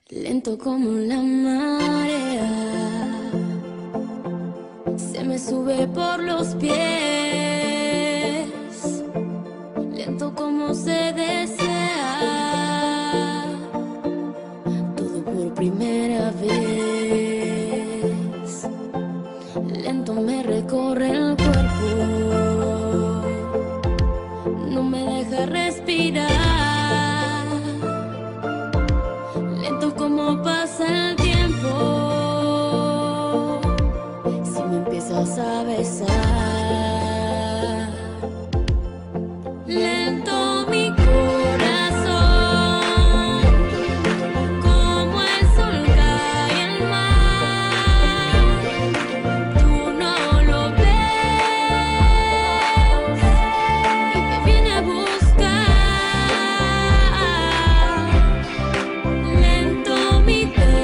Lento como la marea, se me sube por los pies, lento como se desea, todo por primera vez. Lento me recorre el cuerpo, no me deja respirar. Lento como pasa el tiempo, si me empiezas a besar. Lento mi corazón, como el sol cae el mar. Tú no lo ves y te viene a buscar. Lento mi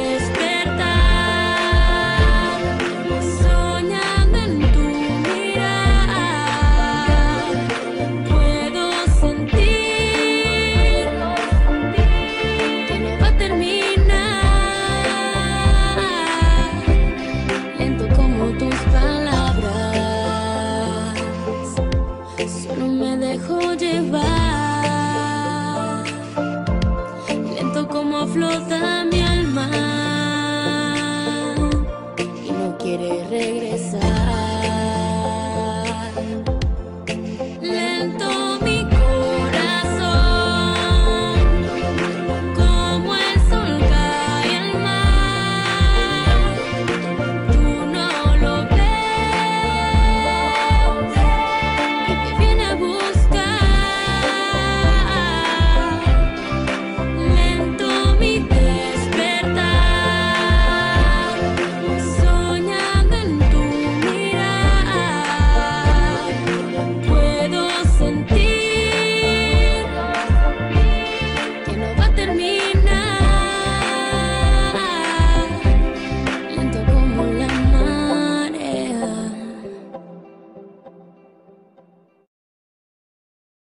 despertar, soñando en tu mirar. Puedo sentir que no va a terminar. Lento como tus palabras, solo me dejo llevar. Lento como flota